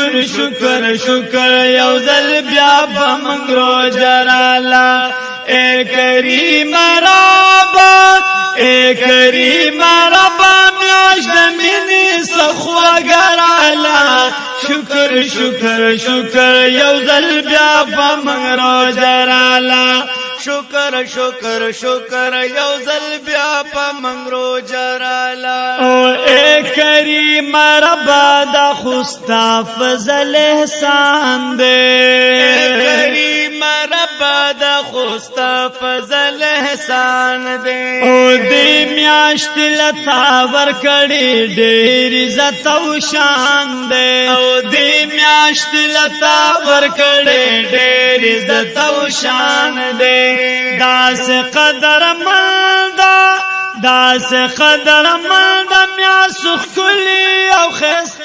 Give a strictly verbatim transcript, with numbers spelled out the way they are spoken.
شکر شکر شکر یو ځل بیا په موږ روژه راله اے کریم ربا اے کریم ربا میاشت د مینې څه خوږه راله شکر شکر شکر یو ځل بیا په موږ روژه راله شکر شکر شکر یو ځل بیا په موږ روژه راله او اے کریم ربا دا خو ستا فضل احسان دی کریم ربا دا خو ستا فضل احسان دی او دې میاشت لتا ورکړې ډېر عزت او شان دی او دې میاشت لتا ورکړې ډېر عزت او شان دی داس قدر مند داس قدر مند میاسخ کلی او خست